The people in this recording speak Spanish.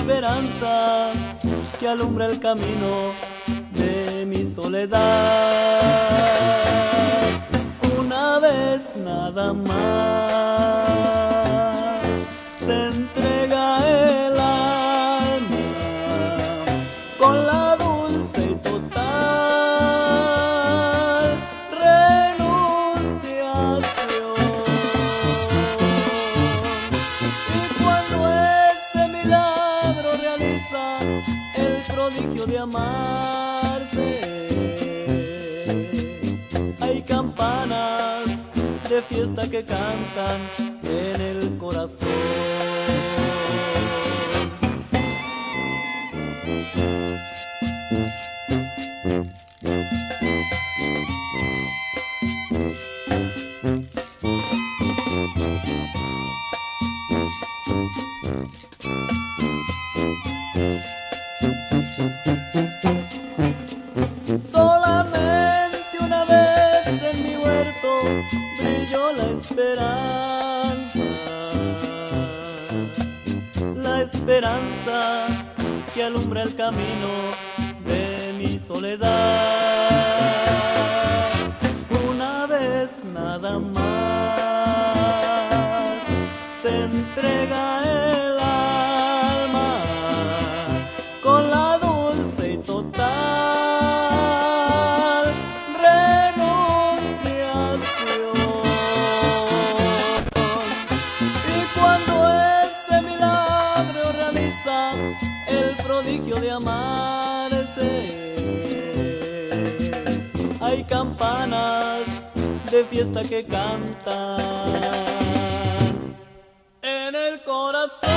esperanza que alumbra el camino de mi soledad. Una vez nada más se entrega el alma con la dulce y total renunciación. Y cuando este milagro realiza el prodigio de amarse, hay campanas de fiesta que cantan en el corazón. Solamente una vez en mi huerto brilló la esperanza que alumbra el camino de mi soledad. Una vez nada más se entrega el alma con la dulce y total renunciación. Y cuando ese milagro realiza el prodigio de amarse, hay campanas de fiesta que cantan en el corazón.